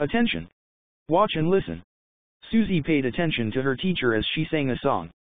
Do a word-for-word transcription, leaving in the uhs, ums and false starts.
Attention! Watch and listen. Susie paid attention to her teacher as she sang a song.